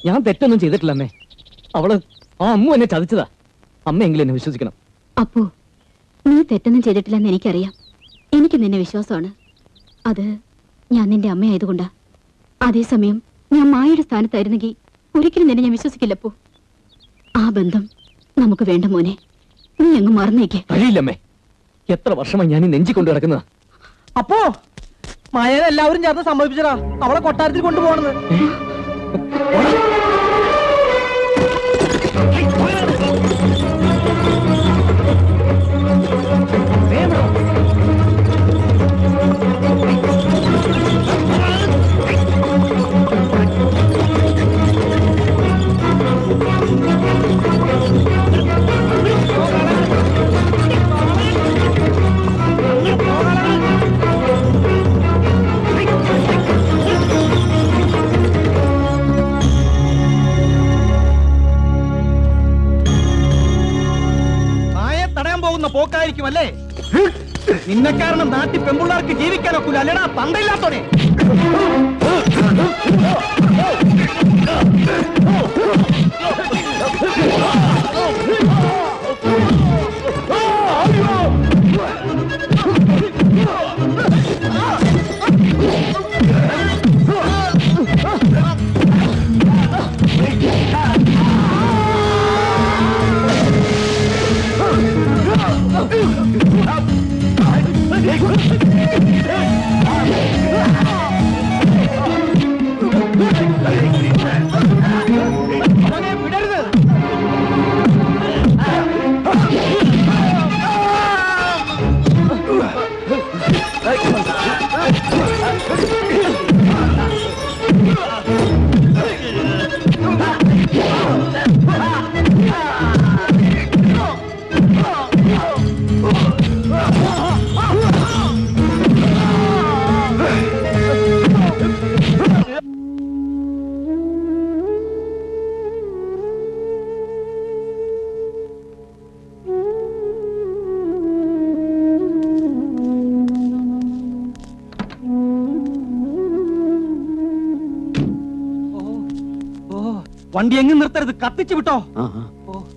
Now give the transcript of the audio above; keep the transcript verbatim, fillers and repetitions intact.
ഞാൻ തെറ്റൊന്നും ചെയ്തിട്ടില്ല അമ്മേ. അവള് ആ അമ്മു എന്നെ ചതിച്ചതാ. അമ്മയെങ്കിലും എന്നെ വിശ്വസിക്കണം. അപ്പോ നീ തെറ്റൊന്നും ചെയ്തിട്ടില്ലെന്ന് എനിക്കറിയാം. എനിക്ക് നിന്നെ വിശ്വാസമാണ്. അത് ഞാൻ നിന്റെ അമ്മയായതുകൊണ്ടാ. അതേസമയം ഞാൻ മായയുടെ സ്ഥാനത്തായിരുന്നെങ്കിൽ ഒരിക്കലും നിന്നെ ഞാൻ വിശ്വസിക്കില്ലപ്പോ. ആ ബന്ധം നമുക്ക് വേണ്ട മോനെ. നീ അങ്ങ് മറന്നേക്കേ. കഴിയില്ലമ്മേ. എത്ര വർഷമായി ഞാൻ ഈ നെഞ്ചി കൊണ്ടു കിടക്കുന്നതാ. അപ്പോ മായനെ എല്ലാവരും ചേർന്ന് സമ്മതിപ്പിച്ചടാ അവളെ കൊട്ടാരത്തിൽ കൊണ്ടുപോകണെന്ന്. പോക്കായിരിക്കും അല്ലേ? നിന്നെ കാരണം നാട്ടിൽ പെൺപിള്ളേർക്ക് ജീവിക്കാനൊക്കില്ല അല്ലേടാ തന്തയില്ലാത്തോടെ. വണ്ടി എങ്ങും നിർത്തരുത്, കത്തിച്ചു വിട്ടോ.